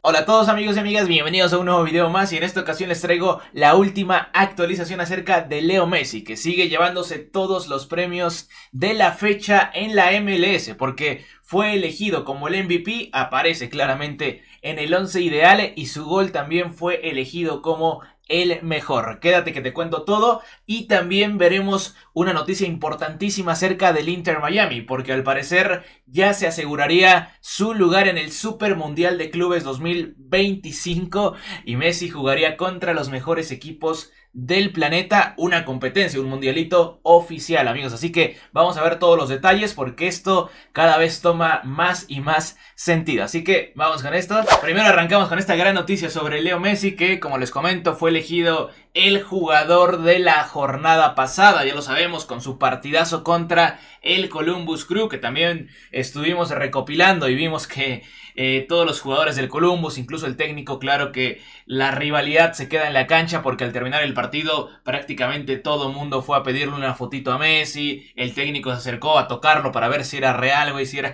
Hola a todos amigos y amigas, bienvenidos a un nuevo video más y en esta ocasión les traigo la última actualización acerca de Leo Messi, que sigue llevándose todos los premios de la fecha en la MLS porque fue elegido como el MVP, aparece claramente en el 11 ideal y su gol también fue elegido como el mejor. Quédate que te cuento todo y también veremos una noticia importantísima acerca del Inter Miami, porque al parecer ya se aseguraría su lugar en el Super Mundial de Clubes 2025 y Messi jugaría contra los mejores equipos del planeta, una competencia, un mundialito oficial, amigos. Así que vamos a ver todos los detalles porque esto cada vez toma más y más sentido. Así que vamos con esto. Primero arrancamos con esta gran noticia sobre Leo Messi, que como les comento fue elegido el jugador de la jornada pasada, ya lo sabemos, con su partidazo contra el Columbus Crew, que también estuvimos recopilando y vimos que todos los jugadores del Columbus, incluso el técnico, claro que la rivalidad se queda en la cancha porque al terminar el partido prácticamente todo el mundo fue a pedirle una fotito a Messi, el técnico se acercó a tocarlo para ver si era real, güey, si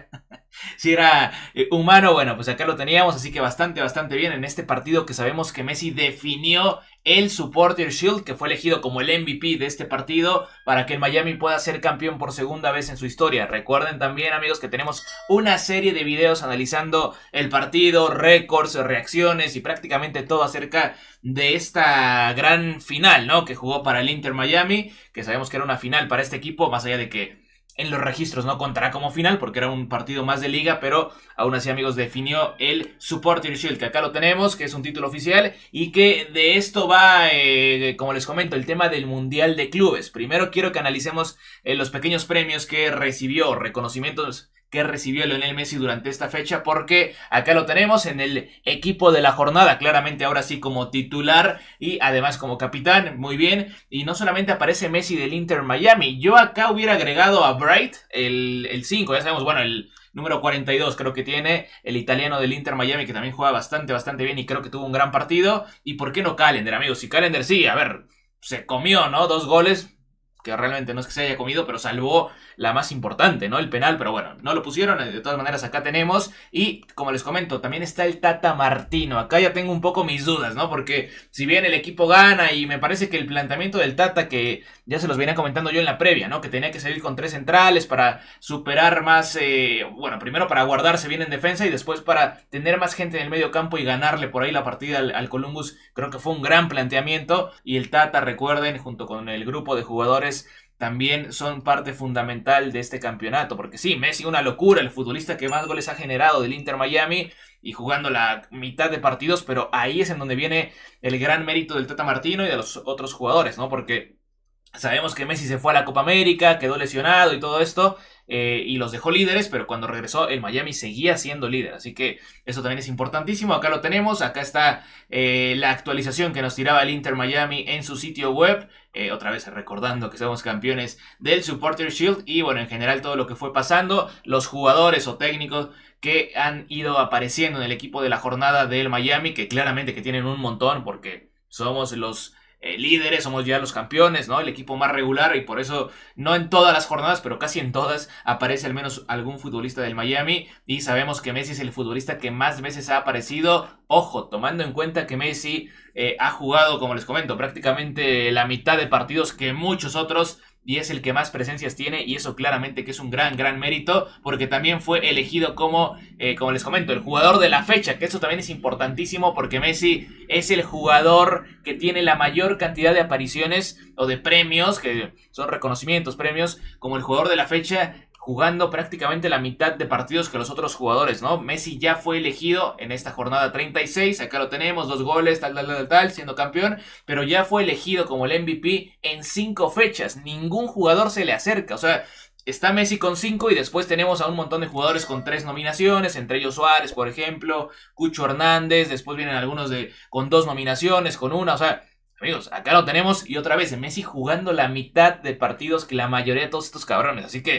era humano. Bueno, pues acá lo teníamos, así que bastante bien en este partido que sabemos que Messi definió el Supporter Shield, que fue elegido como el MVP de este partido para que el Miami pueda ser campeón por segunda vez en su historia. Recuerden también, amigos, que tenemos una serie de videos analizando el partido, récords, reacciones y prácticamente todo acerca de esta gran final, ¿no? Que jugó para el Inter Miami, que sabemos que era una final para este equipo, más allá de que en los registros no contará como final porque era un partido más de liga, pero aún así, amigos, definió el Supporter Shield, que acá lo tenemos, que es un título oficial y que de esto va, como les comento, el tema del Mundial de Clubes. Primero quiero que analicemos los pequeños premios que recibió, reconocimientos que recibió Lionel Messi durante esta fecha, porque acá lo tenemos en el equipo de la jornada, claramente ahora sí como titular y además como capitán, muy bien, y no solamente aparece Messi del Inter Miami, yo acá hubiera agregado a Bright, el 5, ya sabemos, bueno, el número 42 creo que tiene, el italiano del Inter Miami, que también juega bastante bien y creo que tuvo un gran partido, y ¿por qué no Callender, amigos? Si Callender sí, a ver, se comió, ¿no? 2 goles, que realmente no es que se haya comido, pero salvó la más importante, ¿no? El penal, pero bueno, no lo pusieron, de todas maneras acá tenemos, y como les comento, también está el Tata Martino. Acá ya tengo un poco mis dudas, ¿no? Porque si bien el equipo gana y me parece que el planteamiento del Tata, que ya se los venía comentando yo en la previa, ¿no? Que tenía que salir con 3 centrales para superar más, bueno, primero para guardarse bien en defensa y después para tener más gente en el medio campo y ganarle por ahí la partida al Columbus, creo que fue un gran planteamiento, y el Tata, recuerden, junto con el grupo de jugadores, también son parte fundamental de este campeonato, porque sí, Messi una locura, el futbolista que más goles ha generado del Inter Miami y jugando la mitad de partidos, pero ahí es en donde viene el gran mérito del Tata Martino y de los otros jugadores, ¿no? Porque sabemos que Messi se fue a la Copa América, quedó lesionado y todo esto, y los dejó líderes, pero cuando regresó el Miami seguía siendo líder, así que eso también es importantísimo. Acá lo tenemos, acá está la actualización que nos tiraba el Inter Miami en su sitio web, otra vez recordando que somos campeones del Supporter Shield y bueno, en general todo lo que fue pasando, los jugadores o técnicos que han ido apareciendo en el equipo de la jornada del Miami, que claramente que tienen un montón porque somos los líderes, somos ya los campeones, ¿no? El equipo más regular y por eso no en todas las jornadas, pero casi en todas aparece al menos algún futbolista del Miami y sabemos que Messi es el futbolista que más veces ha aparecido. Ojo, tomando en cuenta que Messi ha jugado, como les comento, prácticamente la mitad de partidos que muchos otros y es el que más presencias tiene y eso claramente que es un gran mérito porque también fue elegido como les comento, el jugador de la fecha, que eso también es importantísimo porque Messi es el jugador que tiene la mayor cantidad de apariciones o de premios, que son reconocimientos, premios, como el jugador de la fecha, jugando prácticamente la mitad de partidos que los otros jugadores, ¿no? Messi ya fue elegido en esta jornada 36, acá lo tenemos, 2 goles, tal, siendo campeón, pero ya fue elegido como el MVP en 5 fechas, ningún jugador se le acerca, o sea, está Messi con 5 y después tenemos a un montón de jugadores con 3 nominaciones, entre ellos Suárez, por ejemplo, Cucho Hernández, después vienen algunos con 2 nominaciones, con 1, o sea, amigos, acá lo tenemos y otra vez Messi jugando la mitad de partidos que la mayoría de todos estos cabrones, así que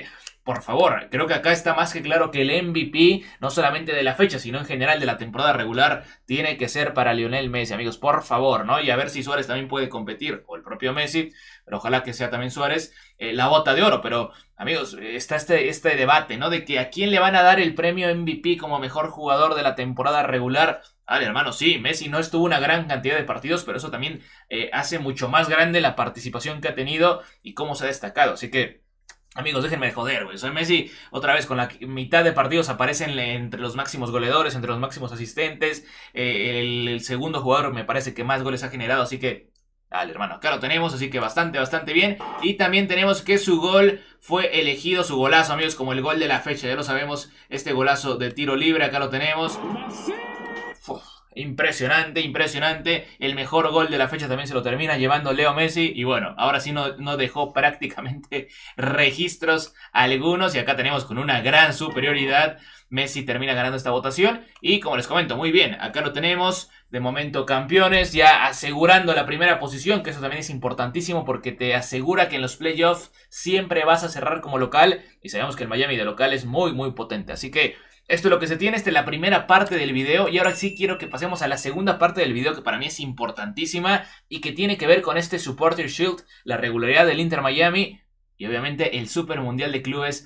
por favor, creo que acá está más que claro que el MVP, no solamente de la fecha, sino en general de la temporada regular, tiene que ser para Lionel Messi, amigos, por favor, ¿no? Y a ver si Suárez también puede competir, o el propio Messi, pero ojalá que sea también Suárez, la bota de oro. Pero, amigos, está este debate, ¿no? De que a quién le van a dar el premio MVP como mejor jugador de la temporada regular. Vale, hermano, sí, Messi no estuvo una gran cantidad de partidos, pero eso también hace mucho más grande la participación que ha tenido y cómo se ha destacado. Así que, amigos, déjenme de joder, güey. Soy Messi, otra vez con la mitad de partidos aparecen entre los máximos goleadores, entre los máximos asistentes. El segundo jugador me parece que más goles ha generado, así que... Dale, hermano, acá lo tenemos, así que bastante bien. Y también tenemos que su gol fue elegido, su golazo, amigos, como el gol de la fecha. Ya lo sabemos, este golazo de tiro libre, acá lo tenemos. Uf, impresionante. El mejor gol de la fecha también se lo termina llevando Leo Messi. Y bueno, ahora sí no dejó prácticamente registros algunos. Y acá tenemos con una gran superioridad. Messi termina ganando esta votación. Y como les comento, muy bien, acá lo tenemos. De momento campeones, ya asegurando la primera posición, que eso también es importantísimo porque te asegura que en los playoffs siempre vas a cerrar como local. Y sabemos que el Miami de local es muy potente. Así que esto es lo que se tiene, esta es la primera parte del video. Y ahora sí quiero que pasemos a la segunda parte del video, que para mí es importantísima y que tiene que ver con este Supporter Shield, la regularidad del Inter Miami y obviamente el Super Mundial de Clubes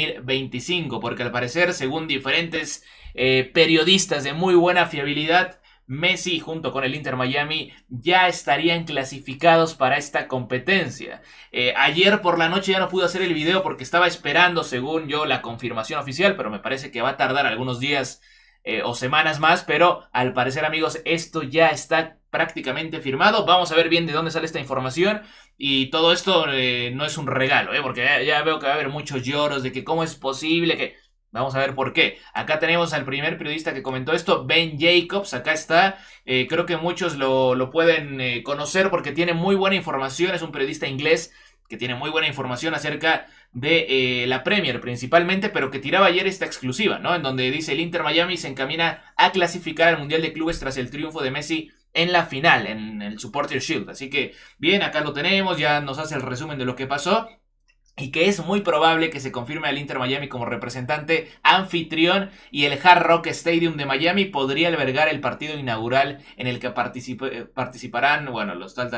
2025. Porque al parecer, según diferentes periodistas de muy buena fiabilidad, Messi junto con el Inter Miami ya estarían clasificados para esta competencia. Ayer por la noche ya no pude hacer el video porque estaba esperando, según yo, la confirmación oficial, pero me parece que va a tardar algunos días o semanas más, pero al parecer, amigos, esto ya está prácticamente firmado. Vamos a ver bien de dónde sale esta información. Y todo esto no es un regalo, porque ya veo que va a haber muchos lloros de que cómo es posible que... Vamos a ver por qué. Acá tenemos al primer periodista que comentó esto, Ben Jacobs. Acá está. Creo que muchos lo pueden conocer porque tiene muy buena información. Es un periodista inglés que tiene muy buena información acerca de la Premier principalmente, pero que tiraba ayer esta exclusiva, ¿no? En donde dice: el Inter Miami se encamina a clasificar al Mundial de Clubes tras el triunfo de Messi en la final, en el Supporter Shield. Así que bien, acá lo tenemos. Ya nos hace el resumen de lo que pasó. Y que es muy probable que se confirme al Inter Miami como representante anfitrión y el Hard Rock Stadium de Miami podría albergar el partido inaugural en el que participarán, bueno, los tal.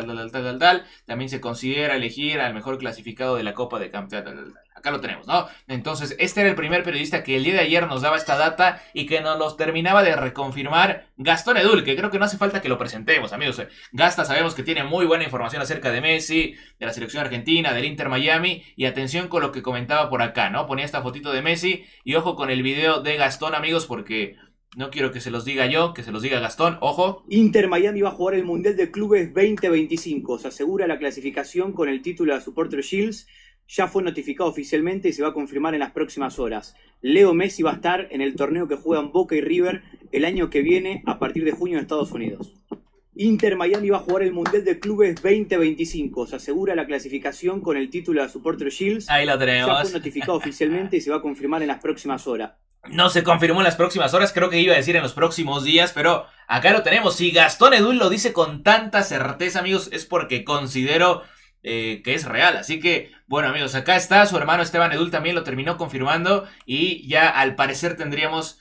También se considera elegir al mejor clasificado de la Copa de Campeones. Acá lo tenemos, ¿no? Entonces, este era el primer periodista que el día de ayer nos daba esta data y que nos los terminaba de reconfirmar Gastón Edul, que creo que no hace falta que lo presentemos, amigos. Gasta, sabemos que tiene muy buena información acerca de Messi, de la selección argentina, del Inter Miami. Y atención con lo que comentaba por acá, ¿no? Ponía esta fotito de Messi y ojo con el video de Gastón, amigos, porque no quiero que se los diga yo, que se los diga Gastón. Ojo. Inter Miami va a jugar el Mundial de Clubes 2025. Se asegura la clasificación con el título de Supporter Shields. Ya fue notificado oficialmente y se va a confirmar en las próximas horas. Leo Messi va a estar en el torneo que juegan Boca y River el año que viene a partir de junio en Estados Unidos. Inter Miami va a jugar el Mundial de Clubes 2025. Se asegura la clasificación con el título de Supporter Shields. Ahí lo tenemos. Ya fue notificado oficialmente y se va a confirmar en las próximas horas. No se confirmó en las próximas horas, creo que iba a decir en los próximos días, pero acá lo tenemos. Si Gastón Edul lo dice con tanta certeza, amigos, es porque considero que es real. Así que, bueno, amigos, acá está. Su hermano Esteban Edul también lo terminó confirmando y ya al parecer tendríamos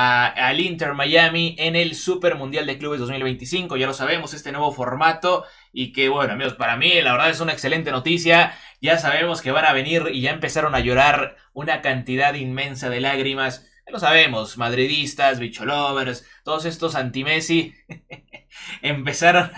al Inter Miami en el Super Mundial de Clubes 2025. Ya lo sabemos, este nuevo formato. Y que, bueno, amigos, para mí la verdad es una excelente noticia. Ya sabemos que van a venir y ya empezaron a llorar una cantidad inmensa de lágrimas. Ya lo sabemos, madridistas, bicholovers, todos estos anti-Messi empezaron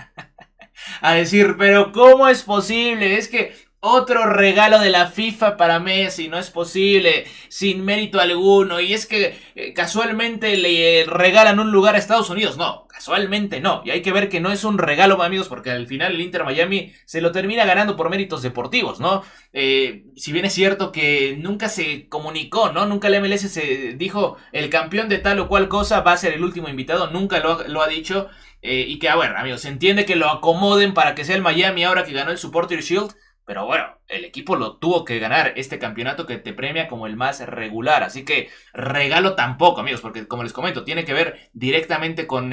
a decir: pero ¿cómo es posible? Es que otro regalo de la FIFA para Messi, no es posible, sin mérito alguno. Y es que casualmente le regalan un lugar a Estados Unidos. No, casualmente no. Y hay que ver que no es un regalo, amigos, porque al final el Inter Miami se lo termina ganando por méritos deportivos, ¿no? Si bien es cierto que nunca se comunicó, ¿no? Nunca el MLS se dijo: el campeón de tal o cual cosa va a ser el último invitado. Nunca lo ha dicho. Y que, a ver, amigos, se entiende que lo acomoden para que sea el Miami ahora que ganó el Supporter Shield. Pero bueno, el equipo lo tuvo que ganar, este campeonato que te premia como el más regular. Así que regalo tampoco, amigos, porque como les comento, tiene que ver directamente con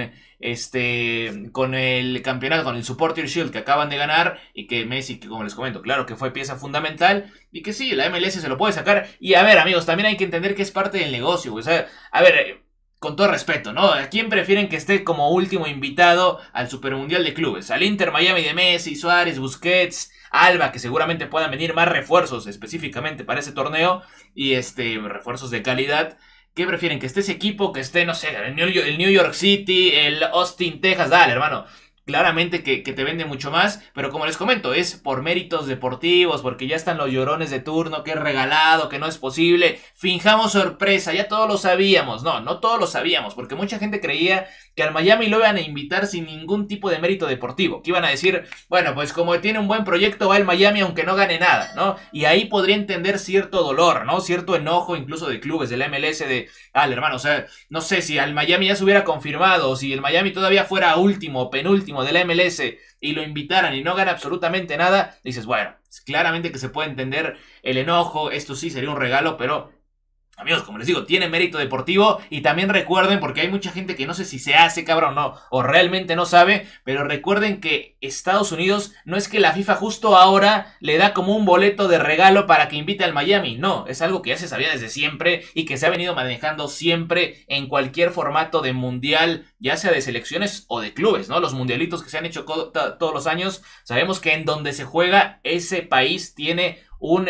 con el campeonato, con el Supporter Shield que acaban de ganar. Y que Messi, que como les comento, claro que fue pieza fundamental. Y que sí, la MLS se lo puede sacar. Y a ver, amigos, también hay que entender que es parte del negocio. O sea, a ver, con todo respeto, ¿no? ¿A quién prefieren que esté como último invitado al Supermundial de Clubes? ¿Al Inter Miami de Messi, Suárez, Busquets, Alba, que seguramente puedan venir más refuerzos específicamente para ese torneo? Y refuerzos de calidad. ¿Qué prefieren? ¿Que esté ese equipo? ¿Que esté, no sé, el New York City, el Austin, Texas? Dale, hermano. Claramente que te vende mucho más, pero como les comento, es por méritos deportivos, porque ya están los llorones de turno, que es regalado, que no es posible. Finjamos sorpresa, ya todos lo sabíamos. No, no todos lo sabíamos, porque mucha gente creía que al Miami lo iban a invitar sin ningún tipo de mérito deportivo. Que iban a decir, bueno, pues como tiene un buen proyecto, va el Miami aunque no gane nada, ¿no? Y ahí podría entender cierto dolor, ¿no? Cierto enojo incluso de clubes de la MLS de, hermano, o sea, no sé si al Miami ya se hubiera confirmado, o si el Miami todavía fuera último o penúltimo de la MLS y lo invitaran y no gana absolutamente nada, dices, bueno, claramente que se puede entender el enojo, esto sí sería un regalo, pero amigos, como les digo, tiene mérito deportivo. Y también recuerden, porque hay mucha gente que no sé si se hace, cabrón, no, o realmente no sabe, pero recuerden que Estados Unidos no es que la FIFA justo ahora le da como un boleto de regalo para que invite al Miami. No, es algo que ya se sabía desde siempre y que se ha venido manejando siempre en cualquier formato de mundial, ya sea de selecciones o de clubes, ¿no? Los mundialitos que se han hecho todos los años, sabemos que en donde se juega, ese país tiene un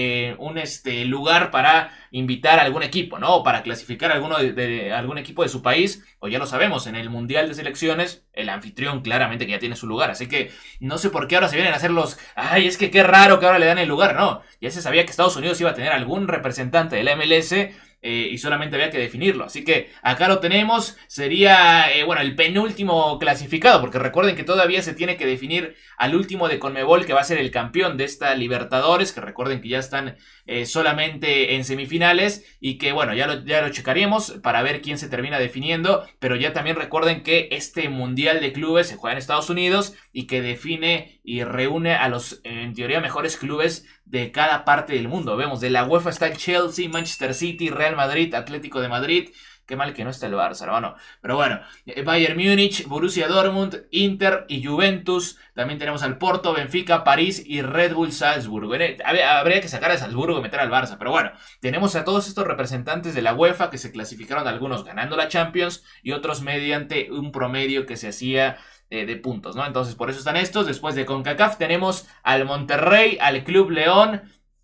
lugar para invitar a algún equipo, ¿no? O para clasificar a algún equipo de su país. O ya lo sabemos, en el Mundial de Selecciones, el anfitrión claramente que ya tiene su lugar. Así que no sé por qué ahora se vienen a hacer los... Ay, es que qué raro que ahora le dan el lugar. No, ya se sabía que Estados Unidos iba a tener algún representante de la MLS. Y solamente había que definirlo. Así que acá lo tenemos. Sería, el penúltimo clasificado. Porque recuerden que todavía se tiene que definir al último de CONMEBOL, que va a ser el campeón de esta Libertadores. Que recuerden que ya están solamente en semifinales. Y que bueno, ya lo checaríamos para ver quién se termina definiendo. Pero ya también recuerden que este Mundial de Clubes se juega en Estados Unidos. Y que define y reúne a los, en teoría, mejores clubes de cada parte del mundo. Vemos, de la UEFA está Chelsea, Manchester City, Real Madrid, Atlético de Madrid. Qué mal que no está el Barça, hermano. Pero bueno, Bayern Múnich, Borussia Dortmund, Inter y Juventus. También tenemos al Porto, Benfica, París y Red Bull Salzburgo. Habría que sacar a Salzburgo y meter al Barça. Pero bueno, tenemos a todos estos representantes de la UEFA que se clasificaron, algunos ganando la Champions y otros mediante un promedio que se hacía de puntos, ¿no? Entonces por eso están estos. Después de CONCACAF tenemos al Monterrey, al Club León,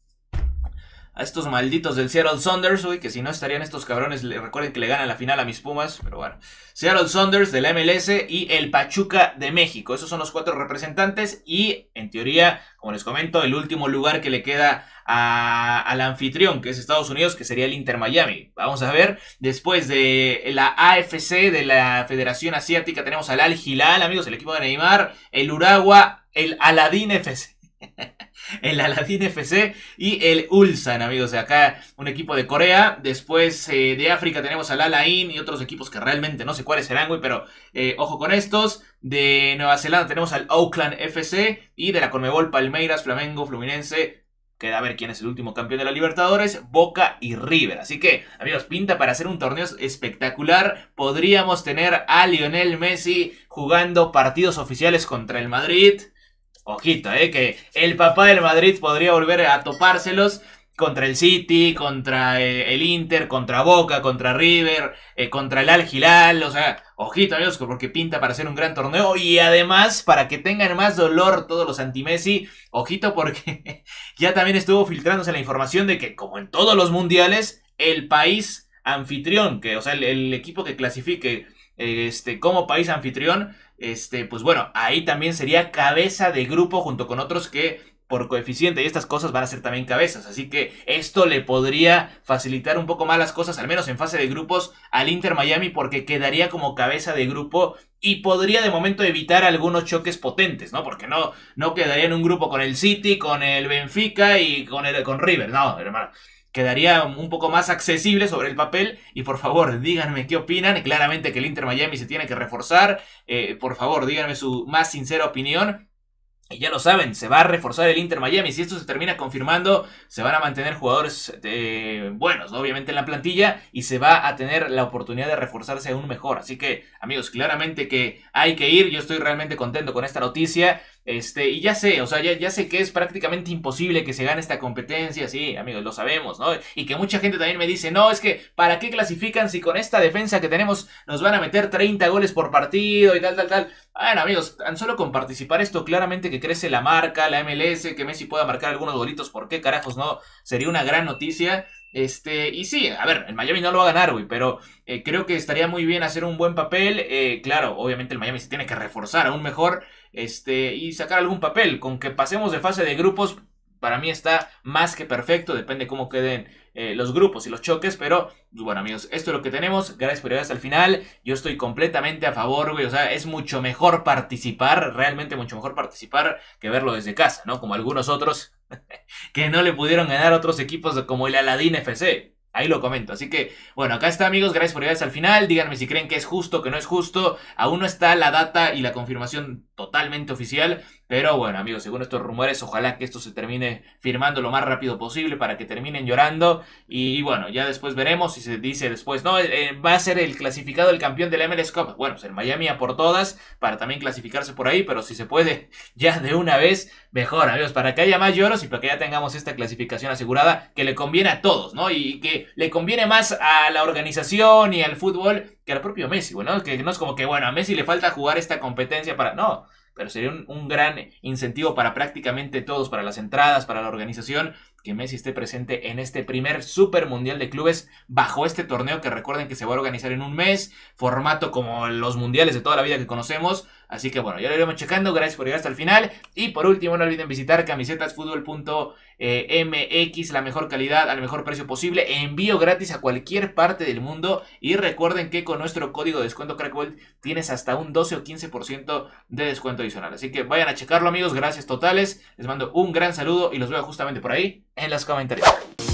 a estos malditos del Seattle Sounders, uy, que si no estarían estos cabrones, recuerden que le ganan la final a mis Pumas, pero bueno. Seattle Sounders de la MLS y el Pachuca de México. Esos son los 4 representantes y, en teoría, como les comento, el último lugar que le queda al anfitrión, que es Estados Unidos, que sería el Inter Miami. Vamos a ver, después de la AFC, de la Federación Asiática, tenemos al Al Hilal, amigos, el equipo de Neymar, el Urawa, el Al-Ahly FC. El Al-Ahly FC y el Ulsan, amigos, de acá un equipo de Corea. Después de África tenemos al Al Ain y otros equipos que realmente no sé cuáles serán, güey, pero ojo con estos. De Nueva Zelanda tenemos al Auckland FC y de la CONMEBOL Palmeiras, Flamengo, Fluminense. Queda a ver quién es el último campeón de la Libertadores, Boca y River. Así que, amigos, pinta para hacer un torneo espectacular. Podríamos tener a Lionel Messi jugando partidos oficiales contra el Madrid. Ojito, que el papá del Madrid podría volver a topárselos contra el City, contra el Inter, contra Boca, contra River, contra el Al Hilal. O sea, ojito, amigos, porque pinta para hacer un gran torneo. Y además, para que tengan más dolor todos los anti-Messi, ojito, porque ya también estuvo filtrándose la información de que, como en todos los mundiales, el país anfitrión, o sea, el equipo que clasifique como país anfitrión, pues bueno, ahí también sería cabeza de grupo junto con otros que por coeficiente y estas cosas van a ser también cabezas. Así que esto le podría facilitar un poco más las cosas, al menos en fase de grupos, al Inter Miami, porque quedaría como cabeza de grupo y podría de momento evitar algunos choques potentes, ¿no? Porque no quedaría en un grupo con el City, con el Benfica y con River. No, hermano. Quedaría un poco más accesible sobre el papel. Y por favor, díganme qué opinan. Claramente que el Inter Miami se tiene que reforzar. Por favor, díganme su más sincera opinión. Y ya lo saben, se va a reforzar el Inter Miami. Si esto se termina confirmando, se van a mantener jugadores buenos, ¿no? Obviamente en la plantilla, y se va a tener la oportunidad de reforzarse aún mejor. Así que, amigos, claramente que hay que ir. Yo estoy realmente contento con esta noticia. Y ya sé, o sea, ya sé que es prácticamente imposible que se gane esta competencia, sí, amigos, lo sabemos, ¿no? Y que mucha gente también me dice, no, es que, ¿para qué clasifican si con esta defensa que tenemos nos van a meter 30 goles por partido y tal? Bueno, amigos, tan solo con participar esto, claramente que crece la marca, la MLS, que Messi pueda marcar algunos golitos, ¿por qué carajos no? Sería una gran noticia. Y sí, a ver, el Miami no lo va a ganar, güey, pero creo que estaría muy bien hacer un buen papel. Claro, obviamente el Miami se tiene que reforzar aún mejor, y sacar algún papel. Con que pasemos de fase de grupos, para mí está más que perfecto, depende cómo queden los grupos y los choques, pero pues bueno, amigos, esto es lo que tenemos. Gracias por llegar hasta el final. Yo estoy completamente a favor, güey, o sea, es mucho mejor participar, realmente mucho mejor participar que verlo desde casa, ¿no? Como algunos otros que no le pudieron ganar a otros equipos como el Aladín FC. Ahí lo comento. Así que, bueno, acá está, amigos. Gracias por llegar hasta el final. Díganme si creen que es justo, que no es justo. Aún no está la data y la confirmación totalmente oficial. Pero bueno, amigos, según estos rumores, ojalá que esto se termine firmando lo más rápido posible para que terminen llorando. Y bueno, ya después veremos si se dice después, no, va a ser el clasificado el campeón de la MLS Cup. Bueno, pues el Miami a por todas para también clasificarse por ahí. Pero si se puede ya de una vez, mejor, amigos, para que haya más lloros y para que ya tengamos esta clasificación asegurada que le conviene a todos, ¿no? Y que le conviene más a la organización y al fútbol que al propio Messi, ¿no? Que no es como que, bueno, a Messi le falta jugar esta competencia para... No, pero sería un gran incentivo para prácticamente todos, para las entradas, para la organización, que Messi esté presente en este primer Super Mundial de Clubes bajo este torneo que recuerden que se va a organizar en un mes, formato como los mundiales de toda la vida que conocemos. Así que bueno, ya lo iremos checando. Gracias por llegar hasta el final. Y por último, no olviden visitar camisetasfutbol.mx, la mejor calidad al mejor precio posible, envío gratis a cualquier parte del mundo. Y recuerden que con nuestro código de descuento CrackWorld tienes hasta un 12 o 15% de descuento adicional. Así que vayan a checarlo, amigos. Gracias totales. Les mando un gran saludo y los veo justamente por ahí en los comentarios.